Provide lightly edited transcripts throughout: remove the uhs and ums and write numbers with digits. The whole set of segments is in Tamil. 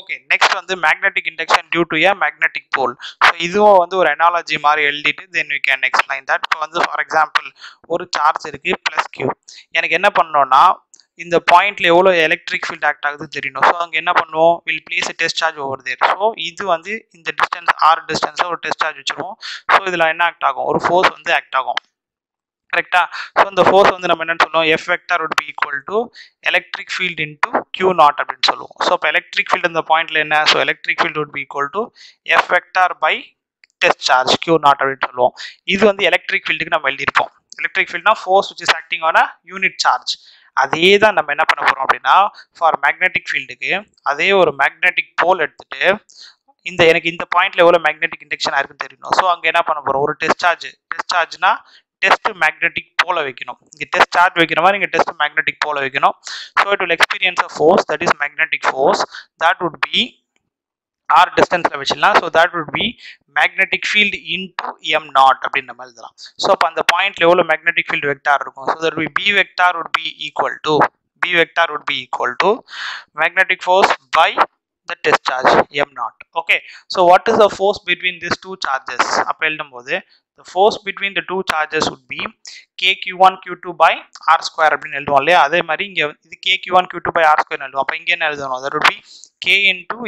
ஓகே, நெக்ஸ்ட் வந்து magnetic induction due to a magnetic pole. So இதுவும் வந்து ஒரு அனாலஜி மாதிரி எழுதிட்டு then we can explain that. இப்போ வந்து ஃபார் எக்ஸாம்பிள் ஒரு சார்ஜ் இருக்கு ப்ளஸ் கியூ. எனக்கு என்ன பண்ணணும்னா இந்த பாயிண்ட்ல எவ்வளோ எலக்ட்ரிக் ஃபீல்ட் ஆக்ட் ஆகுது தெரியணும். ஸோ அங்கே என்ன பண்ணுவோம், will place test charge over there. So இது வந்து இந்த டிஸ்டன்ஸ் ஆர் டிஸ்டன்ஸில் ஒரு டெஸ்ட் சார்ஜ் வச்சுருவோம். ஸோ இதில் என்ன ஆக்ட் ஆகும், ஒரு ஃபோர்ஸ் வந்து ஆக்ட் ஆகும். கரெக்டா? ஸோ இந்த ஃபோர்ஸ் வந்து நம்ம என்னன்னு சொல்லுவோம், F vector would be equal to electric field into q naught அப்படின்னு சொல்லுவோம். ஸோ இப்போ எலக்ட்ரிக் ஃபீல்டு இந்த பாயிண்ட்ல என்ன, so electric field would be equal to F vector by test charge q naught அப்படின்னு சொல்லுவோம். இது வந்து எலக்ட்ரிக் ஃபீல்டுக்கு நம்ம எழுதியிருப்போம். எலக்ட்ரிக் ஃபீல்ட்னா force which is acting on a unit charge. அதே தான் நம்ம என்ன பண்ண போறோம் அப்படின்னா, ஃபார் மேக்னெட்டிக் ஃபீல்டுக்கு அதே ஒரு மேக்னெட்டிக் போல் எடுத்துட்டு எனக்கு இந்த பாயிண்ட்ல எவ்வளவு மேக்னெட்டிக் இண்டக்ஷன் ஆயிருக்குன்னு தெரியணும். ஸோ அங்கே என்ன பண்ண போறோம், ஒரு டெஸ்ட் சார்ஜ்னா டெஸ்ட் மேக்னெட்டிக் போல வைக்கணும். இங்கே டெஸ்ட் சார்ஜ் வைக்கிற மாதிரி இங்கே டெஸ்ட் மேக்னெட்டிக் போல வைக்கணும். So it will experience a force that is magnetic force that would be r டிஸ்டன்ஸ்ல வச்சிடலாம். So that would be magnetic field into m naught அப்படின்னு நம்ம எழுதலாம். ஸோ அப்போ அந்த பாயிண்ட்ல எவ்வளோ மேக்னெட்டிக் ஃபீல்டு வெக்டார் இருக்கும். So that B vector would be equal to magnetic force by the test charge m naught. Okay, so what is the force between these two charges? அப்ப எழுதும்போது the force between the two charges would be kq1 q2 by r square அப்படின்னு எழுதுவோம் இல்லையா. அதே மாதிரி இங்க இது kq1 q2 by r square எழுதுவோம். அப்ப இங்க என்ன எழுதணும், that would be k into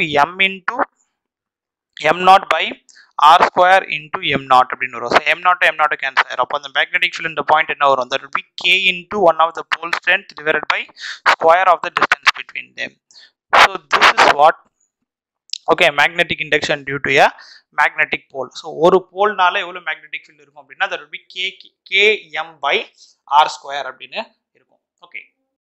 m naught by r square into m naught அப்படின்னு வரும். So m naught cancel ஆயிரும். அப்ப அந்த magnetic field இந்த பாயிண்ட் என்ன வரும், that would be k into one of the pole strength divided by square of the distance between them. So this is what, okay, magnetic induction due to a magnetic pole. So ஒரு போல்னால எவ்வளவு magnetic field இருக்கும் அப்படின்னா that would be km by r square அப்படின்னு இருக்கும். Okay,